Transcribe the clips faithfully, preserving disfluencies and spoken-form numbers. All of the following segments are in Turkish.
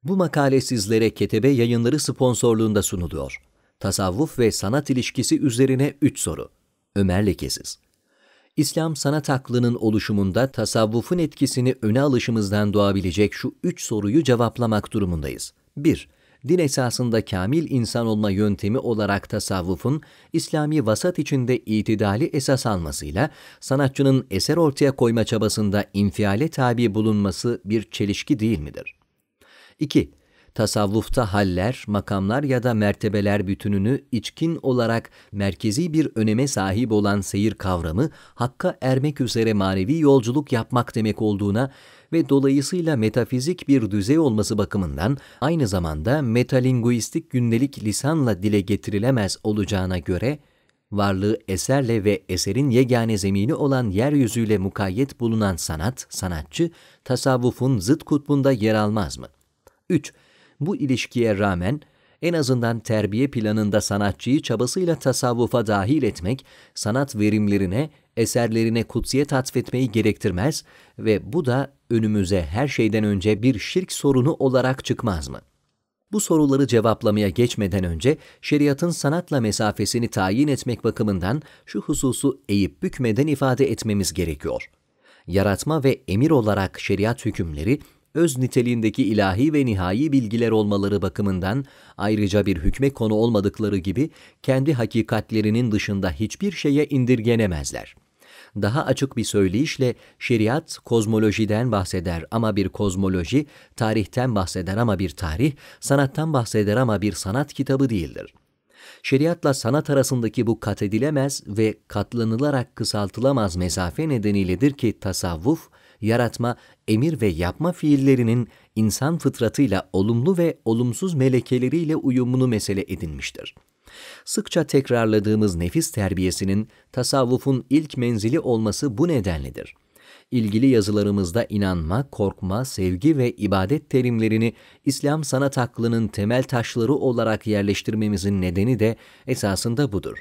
Bu makale sizlere Ketebe Yayınları sponsorluğunda sunuluyor. Tasavvuf ve sanat ilişkisi üzerine üç soru. Ömer Lekesiz. İslam sanat aklının oluşumunda tasavvufun etkisini öne alışımızdan doğabilecek şu üç soruyu cevaplamak durumundayız. bir. Din esasında kamil insan olma yöntemi olarak tasavvufun İslami vasat içinde itidali esas almasıyla sanatçının eser ortaya koyma çabasında infiale tabi bulunması bir çelişki değil midir? iki. Tasavvufta haller, makamlar ya da mertebeler bütününü içkin olarak merkezi bir öneme sahip olan seyir kavramı, hakka ermek üzere manevi yolculuk yapmak demek olduğuna ve dolayısıyla metafizik bir düzey olması bakımından aynı zamanda metalinguistik gündelik lisanla dile getirilemez olacağına göre, varlığı eserle ve eserin yegane zemini olan yeryüzüyle mukayyet bulunan sanat, sanatçı, tasavvufun zıt kutbunda yer almaz mı? üç. Bu ilişkiye rağmen en azından terbiye planında sanatçıyı çabasıyla tasavvufa dahil etmek, sanat verimlerine, eserlerine kutsiyet atfetmeyi gerektirmez ve bu da önümüze her şeyden önce bir şirk sorunu olarak çıkmaz mı? Bu soruları cevaplamaya geçmeden önce şeriatın sanatla mesafesini tayin etmek bakımından şu hususu eğip bükmeden ifade etmemiz gerekiyor. Yaratma ve emir olarak şeriat hükümleri, öz niteliğindeki ilahi ve nihai bilgiler olmaları bakımından ayrıca bir hükme konu olmadıkları gibi kendi hakikatlerinin dışında hiçbir şeye indirgenemezler. Daha açık bir söyleyişle şeriat kozmolojiden bahseder ama bir kozmoloji, tarihten bahseder ama bir tarih, sanattan bahseder ama bir sanat kitabı değildir. Şeriatla sanat arasındaki bu kat edilemez ve katlanılarak kısaltılamaz mesafe nedeniyledir ki tasavvuf, yaratma, emir ve yapma fiillerinin insan fıtratıyla olumlu ve olumsuz melekeleriyle uyumunu mesele edinmiştir. Sıkça tekrarladığımız nefis terbiyesinin tasavvufun ilk menzili olması bu nedenledir. İlgili yazılarımızda inanma, korkma, sevgi ve ibadet terimlerini İslam sanat aklının temel taşları olarak yerleştirmemizin nedeni de esasında budur.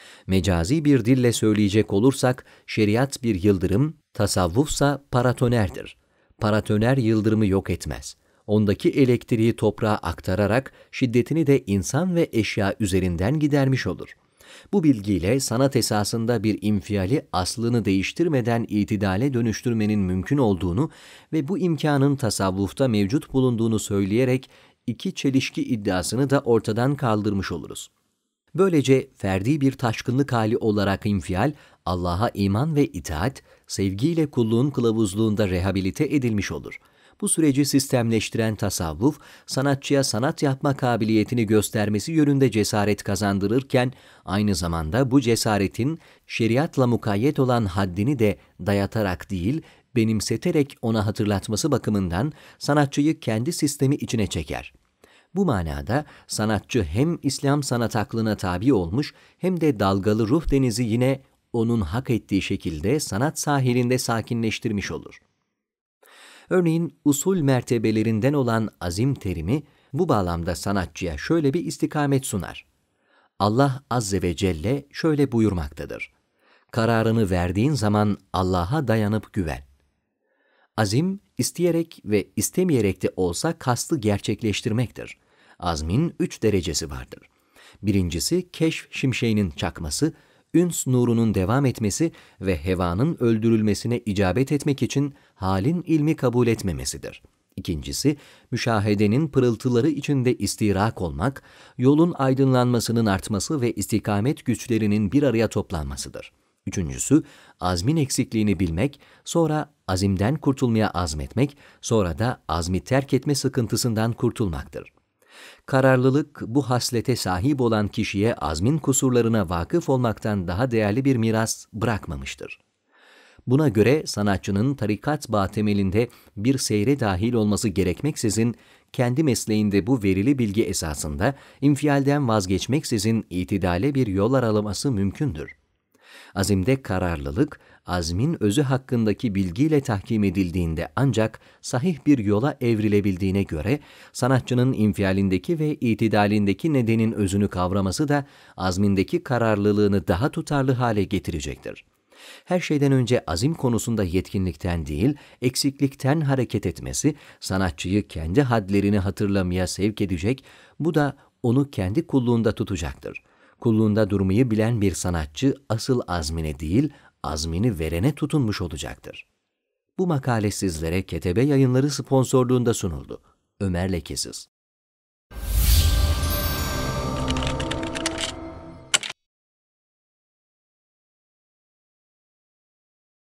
Mecazi bir dille söyleyecek olursak, şeriat bir yıldırım, tasavvufsa paratonerdir. Paratoner yıldırımı yok etmez. Ondaki elektriği toprağa aktararak şiddetini de insan ve eşya üzerinden gidermiş olur. Bu bilgiyle sanat esasında bir infiali aslını değiştirmeden itidale dönüştürmenin mümkün olduğunu ve bu imkanın tasavvufta mevcut bulunduğunu söyleyerek iki çelişki iddiasını da ortadan kaldırmış oluruz. Böylece ferdi bir taşkınlık hali olarak infial, Allah'a iman ve itaat, sevgiyle kulluğun kılavuzluğunda rehabilite edilmiş olur. Bu süreci sistemleştiren tasavvuf, sanatçıya sanat yapma kabiliyetini göstermesi yönünde cesaret kazandırırken, aynı zamanda bu cesaretin şeriatla mukayyet olan haddini de dayatarak değil, benimseterek ona hatırlatması bakımından sanatçıyı kendi sistemi içine çeker. Bu manada sanatçı hem İslam sanat aklına tabi olmuş hem de dalgalı ruh denizi yine onun hak ettiği şekilde sanat sahilinde sakinleştirmiş olur. Örneğin usul mertebelerinden olan azim terimi bu bağlamda sanatçıya şöyle bir istikamet sunar. Allah Azze ve Celle şöyle buyurmaktadır. Kararını verdiğin zaman Allah'a dayanıp güven. Azim, isteyerek ve istemeyerek de olsa kastı gerçekleştirmektir. Azmin üç derecesi vardır. Birincisi keşf şimşeğinin çakması, üns nurunun devam etmesi ve hevanın öldürülmesine icabet etmek için halin ilmi kabul etmemesidir. İkincisi, müşahedenin pırıltıları içinde istirak olmak, yolun aydınlanmasının artması ve istikamet güçlerinin bir araya toplanmasıdır. Üçüncüsü, azmin eksikliğini bilmek, sonra azimden kurtulmaya azmetmek, sonra da azmi terk etme sıkıntısından kurtulmaktır. Kararlılık, bu haslete sahip olan kişiye azmin kusurlarına vakıf olmaktan daha değerli bir miras bırakmamıştır. Buna göre sanatçının tarikat bağı temelinde bir seyre dahil olması gerekmeksizin, kendi mesleğinde bu verili bilgi esasında infialden vazgeçmeksizin itidale bir yol aralaması mümkündür. Azimde kararlılık, azmin özü hakkındaki bilgiyle tahkim edildiğinde ancak sahih bir yola evrilebildiğine göre, sanatçının infialindeki ve itidalindeki nedenin özünü kavraması da azmindeki kararlılığını daha tutarlı hale getirecektir. Her şeyden önce azim konusunda yetkinlikten değil, eksiklikten hareket etmesi, sanatçıyı kendi hadlerini hatırlamaya sevk edecek, bu da onu kendi kulluğunda tutacaktır. Kulluğunda durmayı bilen bir sanatçı, asıl azmine değil, azmini verene tutunmuş olacaktır. Bu makale sizlere Ketebe Yayınları sponsorluğunda sunuldu. Ömer Lekesiz.